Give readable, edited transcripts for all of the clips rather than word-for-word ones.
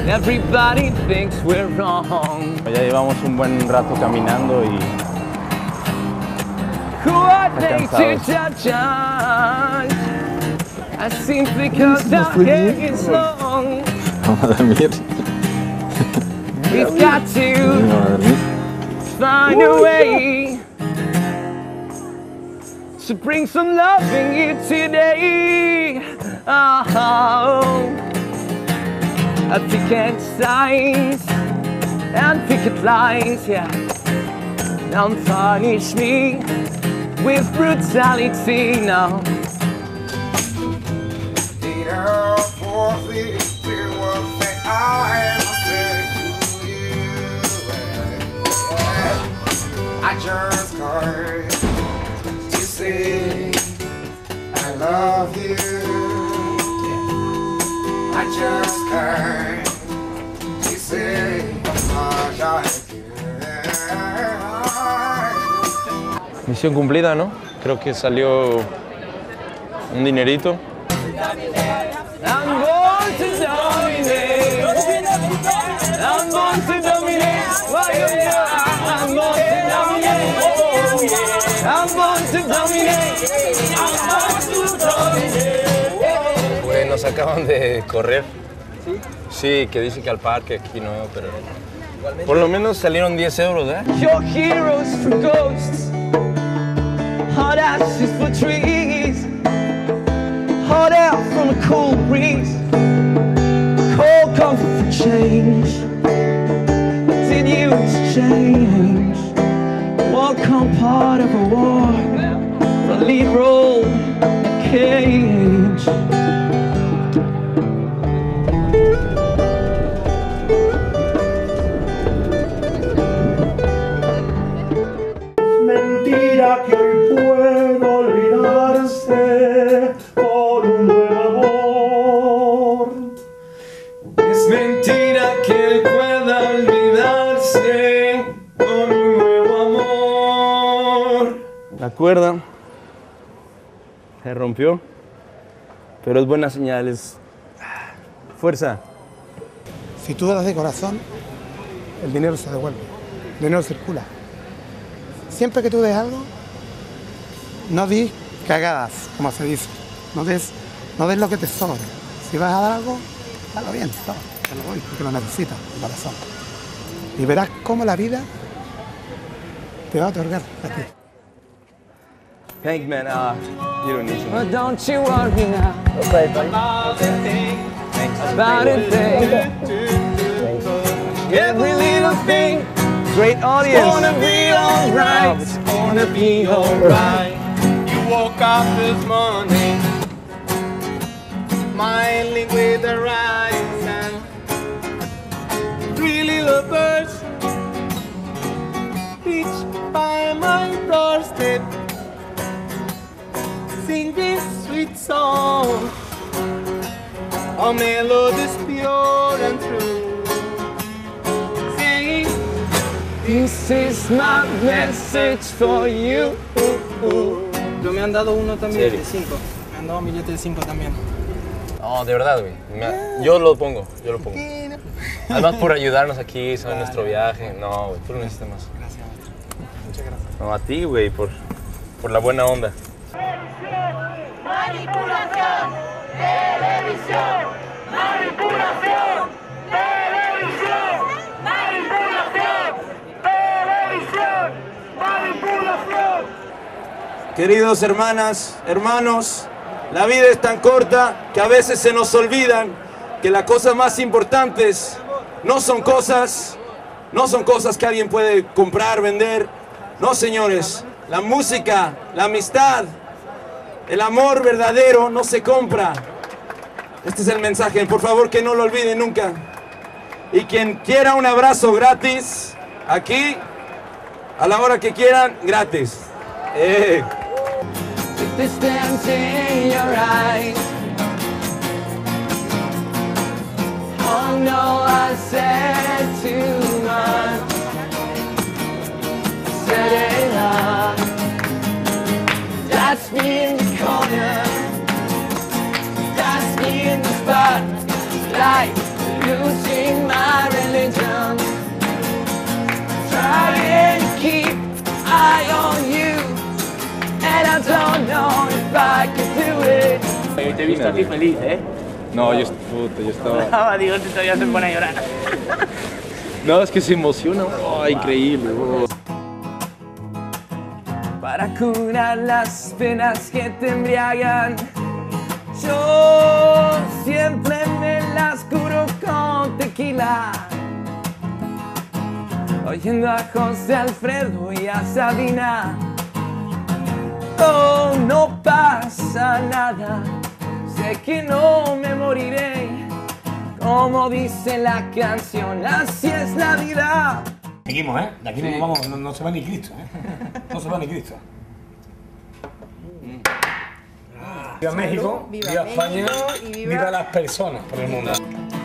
Everybody thinks we're wrong. Ya llevamos un buen rato caminando y Who are they to cansados. judge us? I simply because our hair is long. vamos a dormir. We've got to Vamos a dormir. find a way to bring some loving here today. Oh, a picket signs and picket lines, yeah. Don't punish me with brutality now. I just called to say I love you. I just called to say I like you. Misión cumplida, ¿no? Creo que salió un dinerito. I'm born to dominate. I'm born to dominate. I'm born to dominate. I'm born to dominate. I'm born to dominate. Pues nos acaban de correr. ¿Sí? Sí, que dice que al parque aquí no, pero por lo menos salieron 10 euros, ¿eh? Your heroes for ghosts, hot ashes for trees, hot air from a cool breeze, cold comfort for change. Did you exchange welcome part of a war for a lead role in a cage? Mentira que hoy puedo olvidarse por un nuevo amor. Es mentira que él pueda olvidarse con un nuevo amor. La cuerda se rompió, pero es buena señal, es fuerza. Si tú das de corazón, el dinero se devuelve, el dinero circula. Siempre que tú des algo, no des cagadas, como se dice. No des lo que te sobra. Si vas a dar algo, dalo bien, toma, te lo doy, porque lo necesitas, el corazón. Y verás cómo la vida te va a otorgar a ti. Thanks, man. You don't need to. But don't you worry now about a thing, about a thing. Every little thing Great audience. gonna be alright. It's gonna be alright. You woke up this morning, smiling with the eyes, and three little birds reached by my doorstep, sing this sweet song, a melody pure and true. Sing, This is my message for you. Pero me han dado uno también ¿Serio? de 5. Me han dado un billete de 5 también. No, de verdad, güey. Yo lo pongo, yo lo pongo. Además por ayudarnos aquí, sobre nuestro viaje. No, güey, tú lo necesitas más. Gracias, maestro. Muchas gracias. No, a ti, güey, por la buena onda. Manipulación, televisión, manipulación, televisión, manipulación, televisión, manipulación. Queridos hermanas, hermanos, la vida es tan corta que a veces se nos olvidan que las cosas más importantes no son cosas que alguien puede comprar, vender. No, señores, la música, la amistad, el amor verdadero no se compra. Este es el mensaje, por favor que no lo olviden nunca. Y quien quiera un abrazo gratis, aquí, a la hora que quieran, gratis. With this dance in your eyes. Oh no, I said too much. Said enough. That's me in the corner. That's me in the spot. Like losing my religion. Trying to keep eye on you, and I don't know if I can do it. Te he visto a ti feliz, ¿eh? No, yo estaba... Digo, si todavía se pone a llorar. No, es que se emociona. Oh, increíble. Oh. Para curar las penas que te embriagan, yo siempre me las curo con tequila. Oyendo a José Alfredo y a Sabina. Oh, no pasa nada, sé que no me moriré. Como dice la canción, así es la vida. Seguimos, ¿eh? De aquí no vamos, no se va ni Cristo, ¿eh? No se va ni Cristo. Viva México, viva España, y viva las personas por el mundo.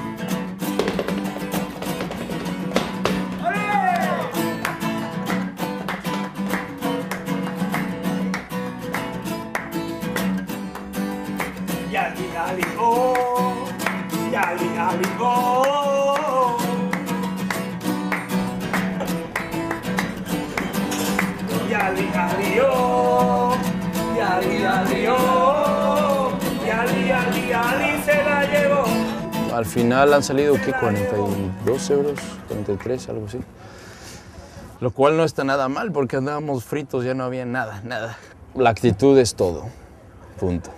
Yali, yali, oh, yali, yali, oh. Yali, yali, oh, yali, yali, oh, yali, yali, yali, se la llevó. Al final han salido, ¿qué? 42 euros, 43, algo así. Lo cual no está nada mal porque andábamos fritos, ya no había nada, nada. La actitud es todo, punto.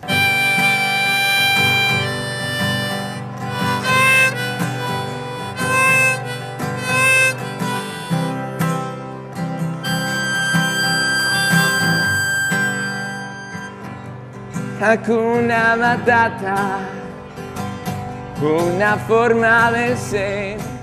Hakuna Matata, una forma de ser.